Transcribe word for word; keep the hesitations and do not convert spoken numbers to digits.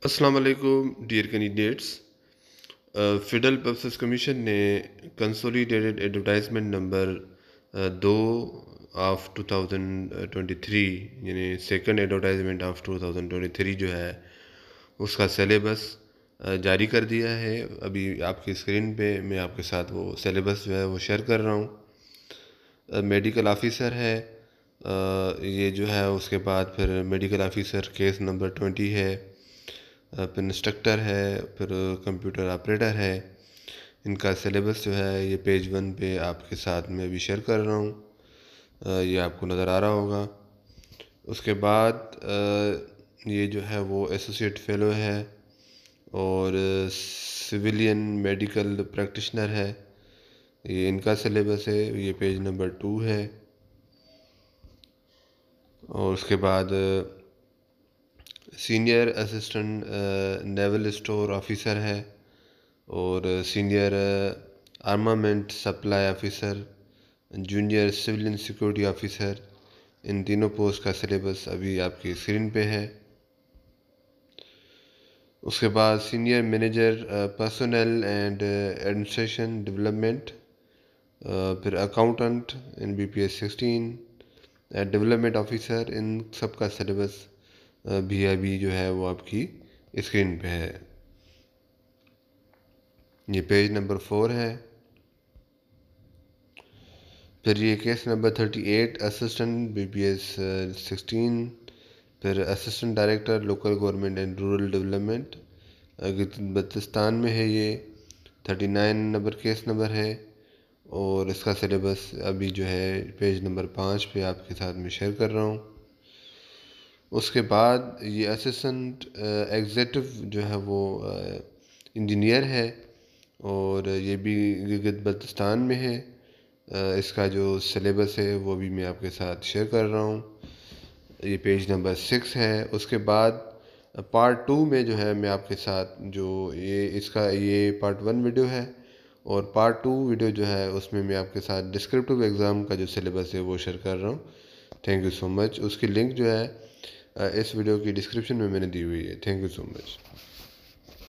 अस्सलाम वालेकुम dear candidates. Federal Publicity Commission ने कंसोलिडेटेड एडवर्टाइजमेंट नंबर दो of two thousand twenty three यानी second advertisement of two thousand twenty three जो है उसका सिलेबस जारी कर दिया है। अभी आपकी स्क्रीन पे मैं आपके साथ वो सिलेबस जो है वो शेयर कर रहा हूँ। मेडिकल ऑफिसर है, अ, ये जो है उसके बाद फिर medical officer case number twenty है, फिर इंस्ट्रक्टर है, फिर कंप्यूटर ऑपरेटर है। इनका सिलेबस जो है ये पेज वन पे आपके साथ में अभी शेयर कर रहा हूँ, ये आपको नज़र आ रहा होगा। उसके बाद ये जो है वो एसोसिएट फेलो है और सिविलियन मेडिकल प्रैक्टिशनर है, ये इनका सिलेबस है, ये पेज नंबर टू है। और उसके बाद senior assistant naval store officer है और senior armament supply officer, junior civilian security officer, इन तीनों पोस्ट का सिलेबस अभी आपकी स्क्रीन पे है। उसके बाद senior manager personnel and administration development, फिर accountant in B P S sixteen, development officer, इन सब का सिलेबस भी अभी जो है वो आपकी स्क्रीन पे है। ये पेज नंबर फोर है। फिर ये case number thirty eight assistant B P S sixteen, फिर assistant director local government and rural development Baltistan में है, ये thirty nine number case number है और इसका सिलेबस अभी जो है पेज नंबर पाँच पे आपके साथ में शेयर कर रहा हूँ। उसके बाद ये असिस्टेंट एग्जीक्यूटिव जो है वो इंजीनियर है और ये भी गिलगित बल्तिस्तान में है। इसका जो सिलेबस है वो भी मैं आपके साथ शेयर कर रहा हूँ, ये पेज नंबर सिक्स है। उसके बाद पार्ट टू में जो है मैं आपके साथ जो ये इसका ये पार्ट वन वीडियो है और पार्ट टू वीडियो जो है उसमें मैं आपके साथ डिस्क्रिप्टिव एग्ज़ाम का जो सिलेबस है वो शेयर कर रहा हूँ। Thank you so much. उसकी लिंक जो है इस वीडियो की डिस्क्रिप्शन में मैंने दी हुई है। Thank you so much.